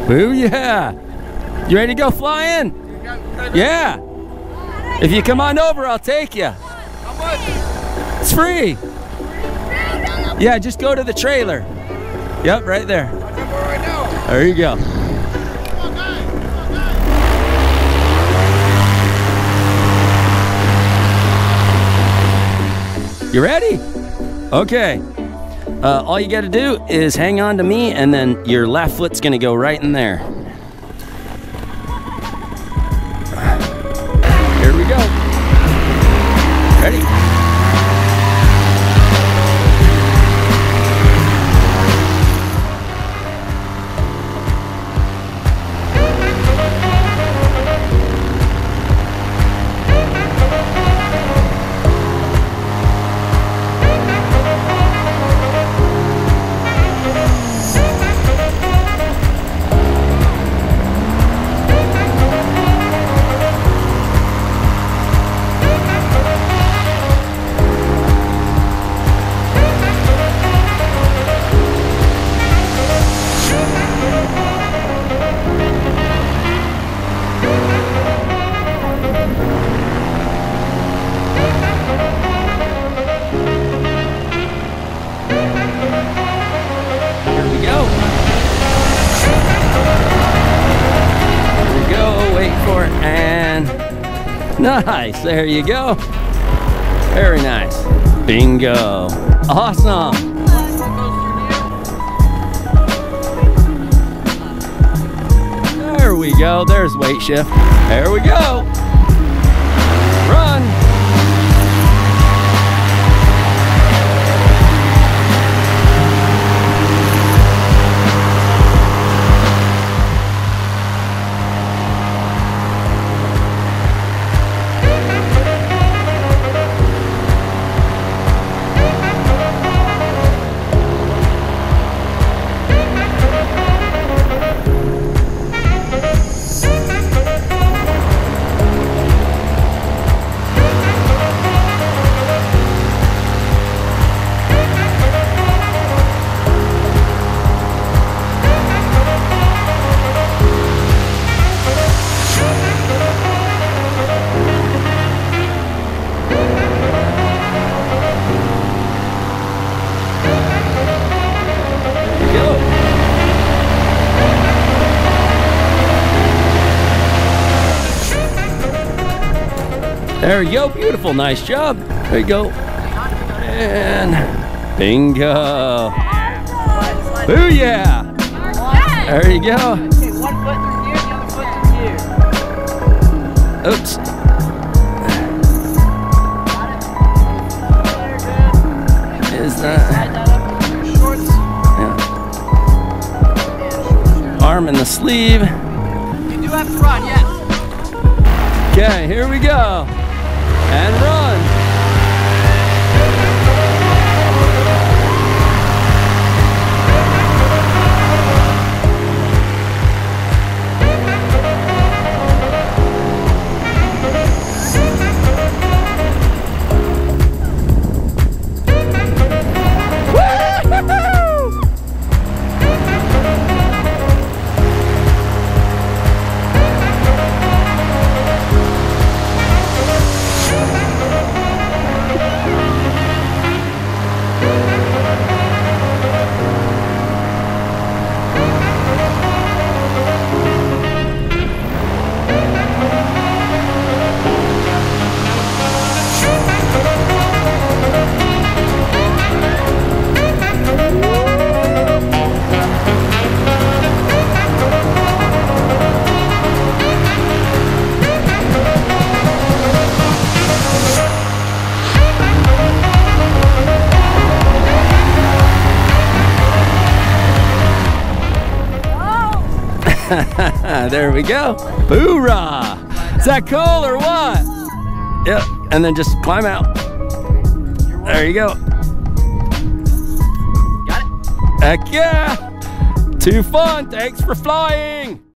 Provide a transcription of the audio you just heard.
Boo, yeah. You ready to go flying? Yeah. If you come on over, I'll take you. How much? It's free. Yeah, just go to the trailer. Yep, right there. Right now. There you go. You ready? Okay. All you got to do is hang on to me, and then your left foot's going to go right in there. Here we go. Ready? Nice, there you go. Very nice. Bingo. Awesome. There we go. There's weight shift. There we go. Run. There you go, beautiful, nice job. There you go. And bingo. Boo, yeah. There you go. Okay, one foot through here, the other foot through here. Oops. Is that? Shorts. Yeah. Arm in the sleeve. You do have to run, yes. Okay, here we go. And run. There we go. Hoorah! Is that cool or what? Yep. And then just climb out. There you go. Got it? Heck yeah! Too fun. Thanks for flying.